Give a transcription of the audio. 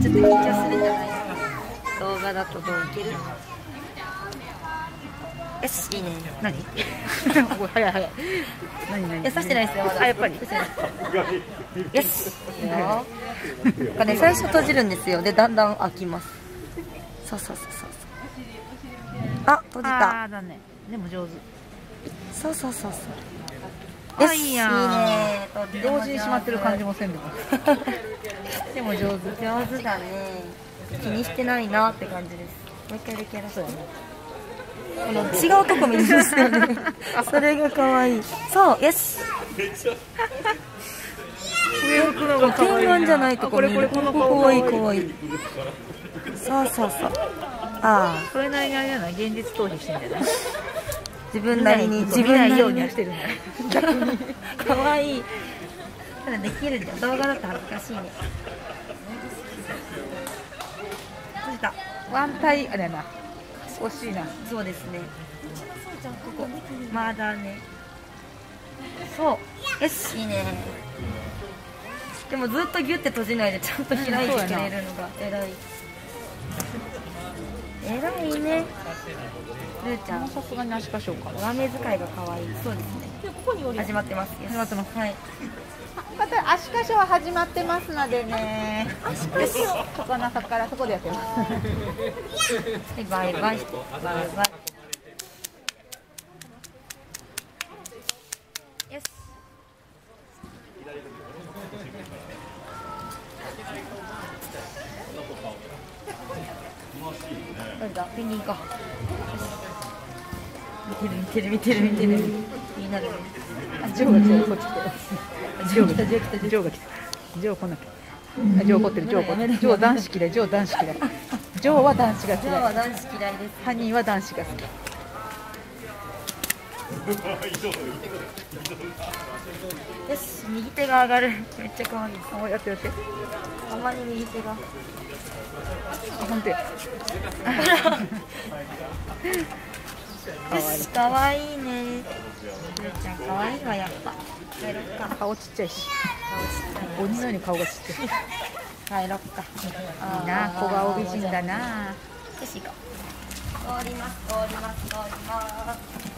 ちょっと緊張するんじゃない？動画だとどういける？よし、いいね。 何？早い早い。何？ いや、刺してないですよ、まだ。 あ、やっぱり。 よし。いいよ。なんかね、最初閉じるんですよ。で、だんだん開きます。そうそうそうそう。あ、閉じた。 あーだね。でも上手。 そうそうそうそう。 あ、いいやん。同時にしまってる感じもせんでも。でも上手。 上手だね。気にしてないなって感じです。もう一回だけやらそうやね。この違うとこ見るんですよね。それが可愛い。そう、よし。 上向くのが可愛いな。 天眼じゃないとこ見る。 この顔可愛い可愛い。そうそうそう。ああ。 それなりにあれじゃない？現実逃避してんじゃない？ 自分なりに自分なりにようにはしてるんだ。 逆に可愛い。ただできるんだよ。動画だと恥ずかしいね。閉じた。 ワンタイあれやな。惜しいな。 そうですね。ここまだね。そう。よし、いいね。でもずっとギュッて閉じないでちゃんと開いてくれるのが偉い。偉いね。ルーちゃん、 さすがに足かしょうか。 上目遣いが可愛い。そうですね。始まってます。 始まってます。 はい。 また足かしょは始まってますのでね。足かしょ。ここの中からそこでやってます。 バイバイ。バイバイ。よし。なんだ、ペンギンか。見てる。気になるね。 あ、ジョーが来た。こっち来た。ジョーが来た。ジョー来なきゃ。ジョー怒ってる。ジョー男子嫌い。ジョー男子嫌い。ジョーは男子がジョー嫌い。 は男子嫌いです。 犯人は男子が好き。 よし、右手が上がる。めっちゃ可愛い。 お、やって。 たまに右手が。 あ、ほんとや。 よし、可愛いね。ルーちゃん可愛いわ、やっぱ。帰ろっか。 顔ちっちゃいし。 顔ちっちゃい。 鬼のように顔がちっちゃい。 帰ろっか。 いいな、小顔美人だな。 よし、行こう。通ります。